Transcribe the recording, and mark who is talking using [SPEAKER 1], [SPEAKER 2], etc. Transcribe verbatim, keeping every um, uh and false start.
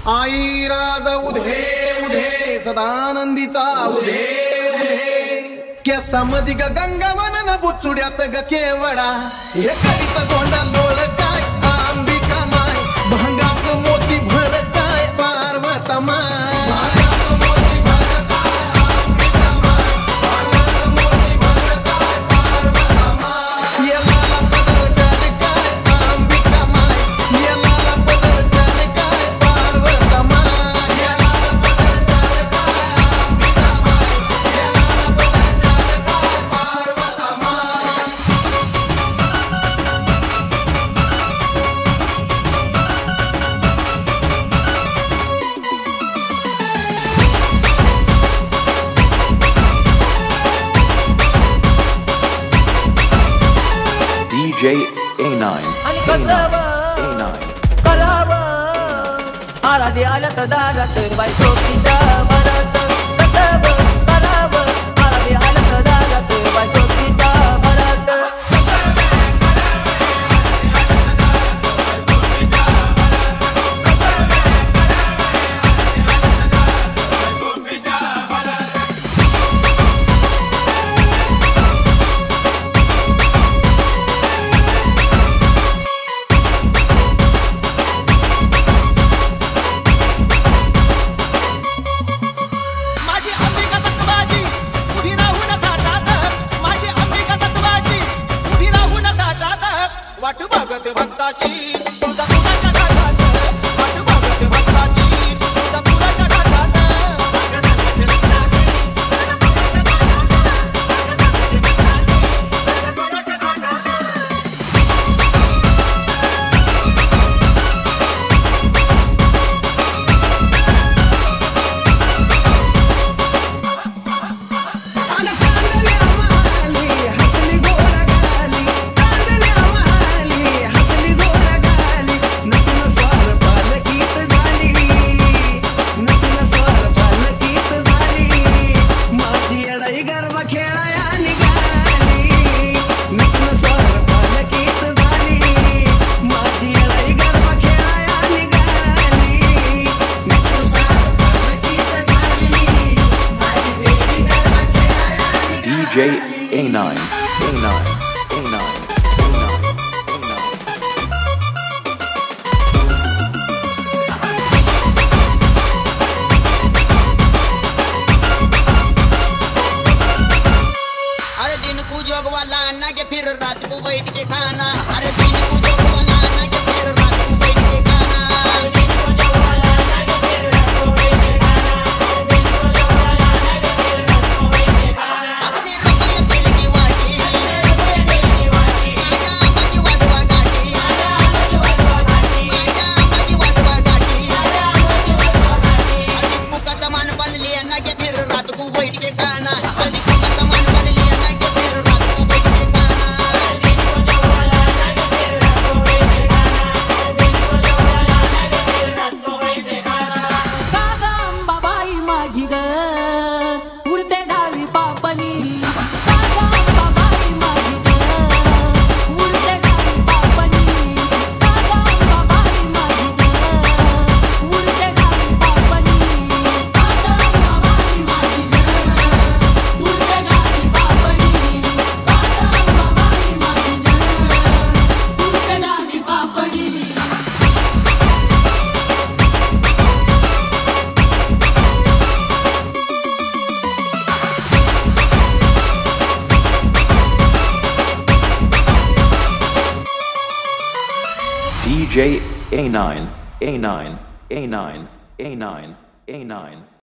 [SPEAKER 1] आई राज उधे उधे सदानंदीचा उधे उधे केसामधी ग गंगावन न बुचुड्यात ग केवडा हे करीत गोंडा लोळ काय अंबिका माय भांगात मोती भर काय पार्वता माय
[SPEAKER 2] D J A nine. A nine.
[SPEAKER 3] करावा आराधी आल्या तर दारात बाई सोबतीच्या भरात कसब करावं आराधी आल्या तर दारात बाई सोबतीच्या भरात
[SPEAKER 4] वाट बघत भक्ताची तुझा फुलाच्या घाटाचं वाट बघत भक्ताची तुझा फुलाच्या घाटाचं
[SPEAKER 2] D J A nine. A nine. A nine. A nine. A nine.
[SPEAKER 4] अरे दिन को जोग वाला ना के फिर रात को बैठ के खाना अरे दिन को जोग वाला ना के फिर रात को बैठ के खाना अपने रुपये दिल की वाटी आजा मजी वादवा गाटी आजा मजी वादवा गाटी अजी पुका तमान पल लिया ना के फिर रात को बैठ के खाना अजी पुका तमान पल लिया ना के फिर रात को बैठ के खाना
[SPEAKER 5] बाबाई माझी ग उडते डावी पापणी बाबाई माझी ग उडते डावी पापणी बाबाई माझी ग उडते डावी पापणी बाबाई माझी ग उडते डावी पापणी बाबाई माझी ग उडते डावी पापणी
[SPEAKER 2] D J A nine. A nine. A nine. A nine. A nine.